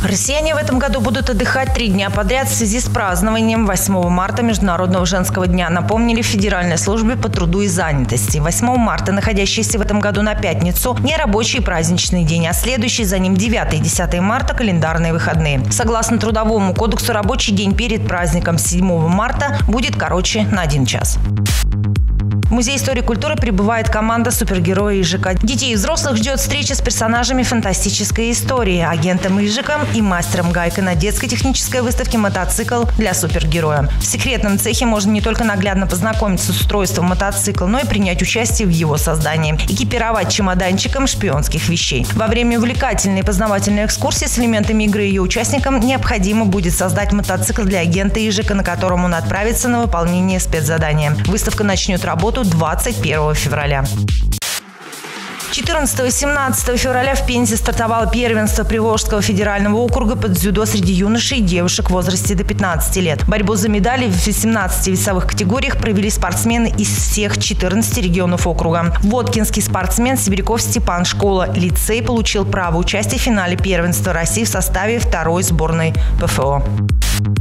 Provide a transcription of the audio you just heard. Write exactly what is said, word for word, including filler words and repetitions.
Россияне в этом году будут отдыхать три дня подряд в связи с празднованием восьмого марта Международного женского дня, напомнили в Федеральной службе по труду и занятости. восьмого марта, находящийся в этом году на пятницу, не рабочий праздничный день, а следующий за ним девятое и десятое марта – календарные выходные. Согласно Трудовому кодексу, рабочий день перед праздником седьмого марта будет короче на один час. В Музее истории и культуры прибывает команда супергероя Ижика. Детей и взрослых ждет встреча с персонажами фантастической истории, агентом Ижиком и мастером Гайкой на детской технической выставке «Мотоцикл для супергероя». В секретном цехе можно не только наглядно познакомиться с устройством мотоцикла, но и принять участие в его создании, экипировать чемоданчиком шпионских вещей. Во время увлекательной и познавательной экскурсии с элементами игры ее участникам необходимо будет создать мотоцикл для агента Ижика, на котором он отправится на выполнение спецзадания. Выставка начнет работу двадцать первого февраля. четырнадцатого-семнадцатого февраля в Пензе стартовало первенство Приволжского федерального округа под дзюдо среди юношей и девушек в возрасте до пятнадцати лет. Борьбу за медали в восемнадцати весовых категориях провели спортсмены из всех четырнадцати регионов округа. Воткинский спортсмен Сибиряков Степан, школа лицей, получил право участия в финале первенства России в составе второй сборной ПФО.